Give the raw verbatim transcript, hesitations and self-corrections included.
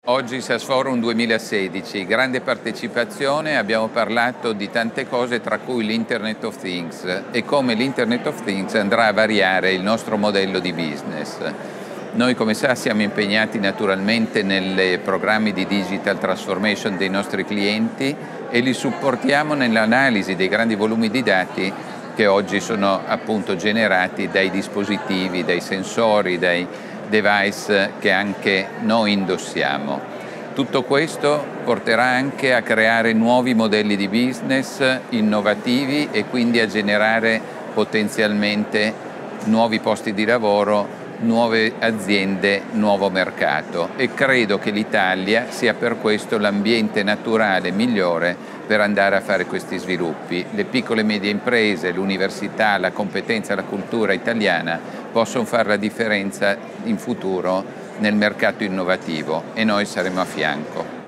Oggi SaaS Forum duemilasedici, grande partecipazione, abbiamo parlato di tante cose tra cui l'Internet of Things e come l'Internet of Things andrà a variare il nostro modello di business. Noi come SaaS siamo impegnati naturalmente nei programmi di digital transformation dei nostri clienti e li supportiamo nell'analisi dei grandi volumi di dati che oggi sono appunto generati dai dispositivi, dai sensori, dai device che anche noi indossiamo. Tutto questo porterà anche a creare nuovi modelli di business innovativi e quindi a generare potenzialmente nuovi posti di lavoro, nuove aziende, nuovo mercato, e credo che l'Italia sia per questo l'ambiente naturale migliore per andare a fare questi sviluppi. Le piccole e medie imprese, l'università, la competenza, la cultura italiana possono fare la differenza in futuro nel mercato innovativo e noi saremo a fianco.